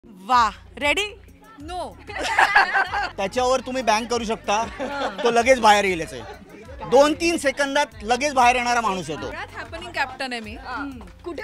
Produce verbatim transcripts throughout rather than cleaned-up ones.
वा ready no त्याच्यावर तुम्ही बँक करू शकता, तो लगेच बाहेर येईल. याचे दोन तीन सेकंदात लगेच बाहेर येणारा माणूस येतो. हॅपनिंग कॅप्टन आहे मी. कुठे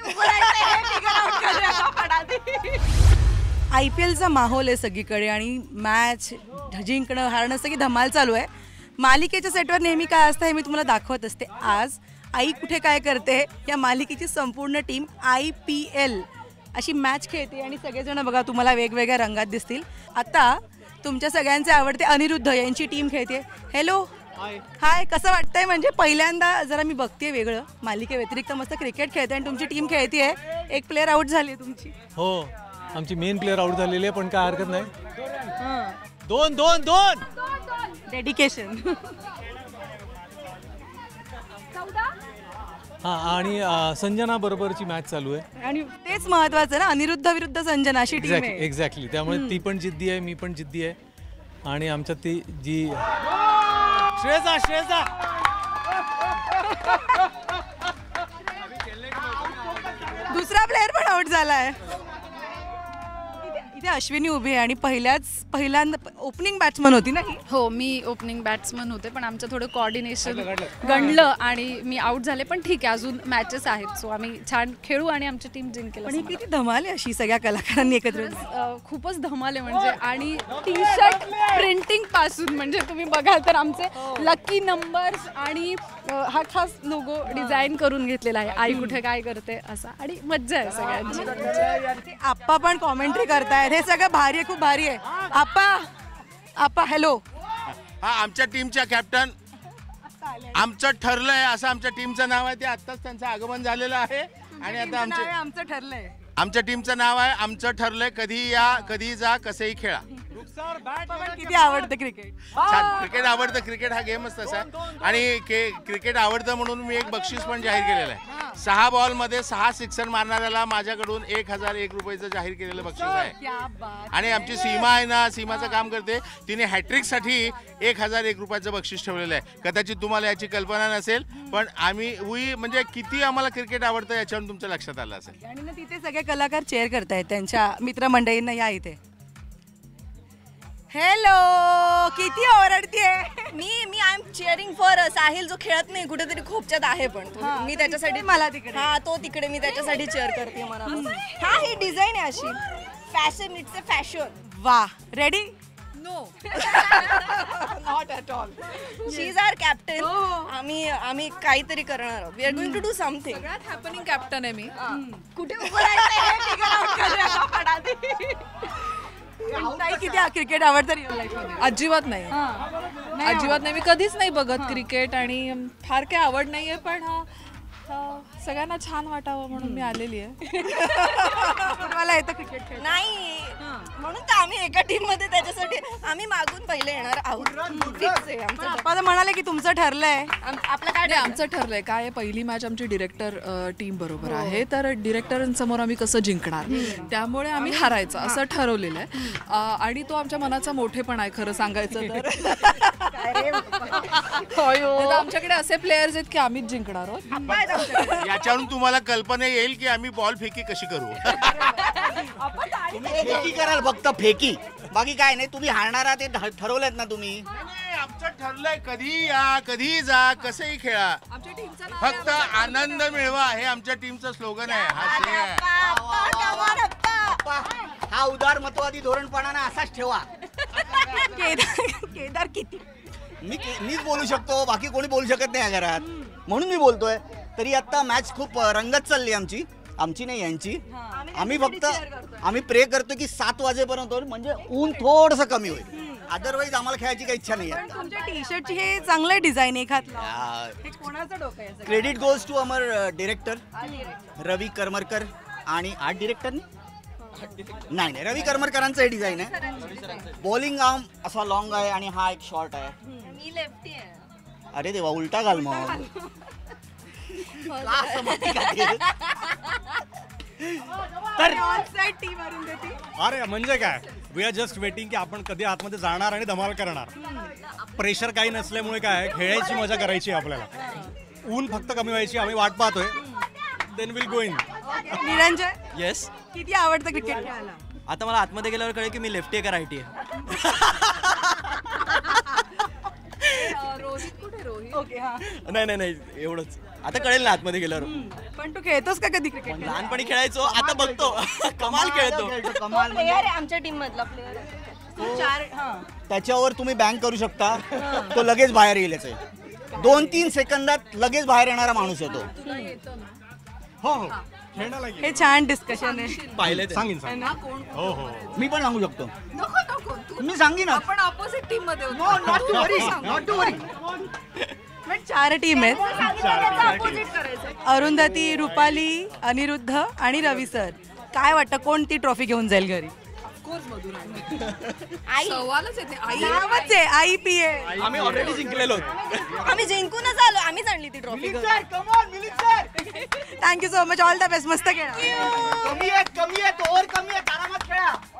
आय पी एलचा माहोल आहे सगळीकडे आणि मॅच जिंकणं हारणं सगळी धमाल चालू आहे. मालिकेच्या सेटवर नेहमी काय असतं हे मी तुम्हाला दाखवत असते. आज आई कुठे काय करते या मालिकेची संपूर्ण टीम आय पी एल अशी मॅच खेळते आणि सगळेजण बघा तुम्हाला वेगवेगळ्या रंगात दिसतील. आता तुमच्या सगळ्यांचे आवडते अनिरुद्ध यांची टीम खेळते. हॅलो हाय, कसं वाटतंय? म्हणजे पहिल्यांदा जरा मी बघते वेगळं, मालिके व्यतिरिक्त मस्त क्रिकेट खेळते आणि तुमची टीम खेळते आहे. एक प्लेअर आउट झाली आहे तुमची. हो, आमची मेन प्लेअर आउट झालेली आहे, पण काय हरकत नाही. दोन दोन दोन डेडिकेशन. हा, आणि संजना बरोबरची मॅच चालू आहे आणि तेच महत्वाचं ना, अनिरुद्ध विरुद्ध संजना अशी टीम आहे. एक्झॅक्टली. त्यामुळे ती पण जिद्दी आहे, मी पण जिद्दी आहे आणि आमच्यात ती जी श्रेयसा श्रेयसा दुसरा प्लेअर पण आउट झालाय. इथे अश्विनी उभी आहे आणि पहिल्याच पहिल्यांदा ओपनिंग बॅट्समन होती ना. हो, मी ओपनिंग बॅट्समन होते, पण आमचं थोडं कोऑर्डिनेशन गणलं आणि मी आउट झाले. पण ठीक आहे, अजून मॅचेस आहेत, सो आम्ही छान खेळू आणि आमची टीम जिंकेल. पण ही किती धमाल आहे अशी सगळ्या कलाकारांनी एकत्र. खूपच धमाल आहे म्हणजे. आणि टी शर्ट प्रिंटिंग पासून म्हणजे तुम्ही बघाल तर आमचे लकी नंबर्स आणि हा खास लोगो डिझाईन करून घेतलेला आहे, आई कुठे काय करते असा. आणि मज्जा आहे सगळ्यांची. आप्पा पण कॉमेंट्री करतायत, हे सगळं भारी आहे, खूप भारी आहे. आप्पा आप्पा हॅलो. हा, आमच्या टीमच्या कॅप्टन आमचं ठरलंय असं आमच्या टीमचं नाव आहे. ते आत्ताच त्यांचं आगमन झालेलं आहे आणि आता आमचं आमचं ठरलंय. आमच्या टीमचं नाव आहे आमचं ठरलंय. कधी या कधी जा कसेही खेळा. किती आवडतं क्रिकेट? छान क्रिकेट आवडतं. क्रिकेट हा गेमच तसा आहे आणि क्रिकेट आवडतं म्हणून मी एक बक्षीस पण जाहीर केलेलं आहे. सहा बॉल मध्ये सहा सिक्सर मारणाऱ्याला माझ्याकडून एक हजार एक रुपयाचं जाहीर केलेलं बक्षीस आहे. आणि आमची सीमा आहे ना, सीमाचं काम करते, तिने हॅट्रिक साठी एक हजार एक रुपयाचं बक्षीस ठेवलेलं आहे. कदाचित तुम्हाला याची कल्पना नसेल, पण आम्ही वी म्हणजे किती आम्हाला क्रिकेट आवडतं याच्यावरून तुमच्या लक्षात आलं असेल. आणि ना तिथे सगळे कलाकार चेअर करतायत त्यांच्या मित्रमंडळींना. या इथे. हॅलो, किती ओरडतीये. मी मी I am cheering for Sahil, जो खेळत नाही कुठेतरी खोपच्यात आहे, पण मी त्याच्यासाठी मला तिकडे. हा, तो तिकडे, मी त्याच्यासाठी चेअर करते. मला हा, ही डिझाईन आहे अशी फॅशन, इट्स अ फॅशन. वा ready no not at all. She is our captain. आम्ही आम्ही काहीतरी करणार आहोत. We are going to do something. सगळ्यात हॅपनिंग कॅप्टन आहे मी. कुठे किती क्रिकेट आवडतं रिअल लाईफ मध्ये? अजिबात नाही, अजिबात नाही. मी कधीच नाही बघत क्रिकेट आणि फार काही आवड नाहीये, पण सगळ्यांना छान वाटावं म्हणून मी आलेली आहे. मला येतं क्रिकेट खेळ नाही, म्हणून तर आम्ही एका टीम मध्ये त्याच्यासाठी आम्ही मागून पहिले येणार आहोत. आपण म्हणाले की तुमचं ठरलंय. आपलं काय? आमचं ठरलंय काय, पहिली मॅच आमची डिरेक्टर टीम बरोबर आहे, तर डिरेक्टरांसमोर आम्ही कसं जिंकणार, त्यामुळे आम्ही हारायचं असं ठरवलेलं आहे. आणि तो आमच्या मनाचा मोठेपणा आहे खरं सांगायचं तर. आमच्याकडे असे प्लेयर्स आहेत की आम्हीच जिंकणार आहोत. याच्यावरून तुम्हाला कल्पना येईल की आम्ही बॉल फेकी कशी करू. फेकी कराल फक्त, फेकी, बाकी काय नाही. तुम्ही हारणारा ते ठरवलेत ना तुम्ही. आमचं ठरलंय कधी या कधी जा कसेही खेळा, फक्त आनंद मिळवा हे आमच्या टीमचं स्लोगन आहे. हा उदारमतवादी धोरणपणाने असाच ठेवा. केदार किती मी मीच बोलू शकतो, बाकी कोणी बोलू शकत नाही या घरात, म्हणून मी बोलतोय. तरी आता मॅच खूप रंगत चालली आमची आमची नाही यांची. आम्ही फक्त आम्ही प्रे करतो की सात वाजेपर्यंत होईल, म्हणजे ऊन थोडंसं कमी होईल. अदरवाईज आम्हाला खेळायची काही इच्छा नाही आहे. तुमच्या टी शर्टची हे चांगलं डिझाईन आहे. कोणाचं डोकं आहे? Credit goes to our director Ravi Karmarkar आणि आर्ट डिरेक्टर नाही नाही रवी करमरकरांचं हे डिझाईन आहे. बॉलिंग आर्म असा लॉंग आहे आणि हा एक शॉर्ट आहे. मी लेफ्टी आहे. अरे देवा, उलटा घाल मग. तर ऑनसाइड टीम अरून देते. अरे म्हणजे काय, वी आर जस्ट वेटिंग की आपण कधी आतमध्ये जाणार आणि धमाल करणार. प्रेशर काही नसल्यामुळे काय, खेळायची मजा करायची आपल्याला. ऊन फक्त कमी व्हायची आम्ही वाट पाहतोय. Then will go in. Niranjan, yes, किती आवडतं क्रिकेट खेळायला? आता मला आतमध्ये गेल्यावर कळेल की मी लेफ्टी आहे का राईटी आहे. रोहित कुठे रोहित ओके हा. नाही नाही नाही एवढंच. आता कळेल ना आतमध्ये गेल्यावर. पण तू खेळतोस का कधी क्रिकेट? लहानपणी खेळायचो, आता बघतो. कमाल खेळतो. कमाल म्हणजे प्लेअर आहे आमच्या टीम मधला प्लेअर. चार हा. त्याच्यावर तुम्ही बँक करू शकता, तो लगेच बाहेर येईल याचे. दोन तीन सेकंदात लगेच बाहेर येणारा माणूस आहे तो. हो हो खेळण्याला हे छान डिस्कशन आहे. पाहिले ते. सांगेन सांगेन. हो हो मी पण सांगू शकतो. नको नको तू मी सांगेन ना. आपण ऑपोजिट टीम मध्ये होतो. Not to worry, not to worry. पण चार टीम आहेत. ऑपोजिट करायचं. अरुंधती, रुपाली, अनिरुद्ध आणि रवी सर. काय वाटतं कोण ती ट्रॉफी घेऊन जाईल घरी? आई सवालच येते आई नावच आहे आय पी एल. आम्ही ऑलरेडी जिंकलेलो. आम्ही जिंकूनच आलो, आम्हीच आणली ती trophy. Thank you so much. All the best. मस्त खेळा. कमी आहे, कमी आहे, ओव्हर कमी आहे, आरामात खेळा.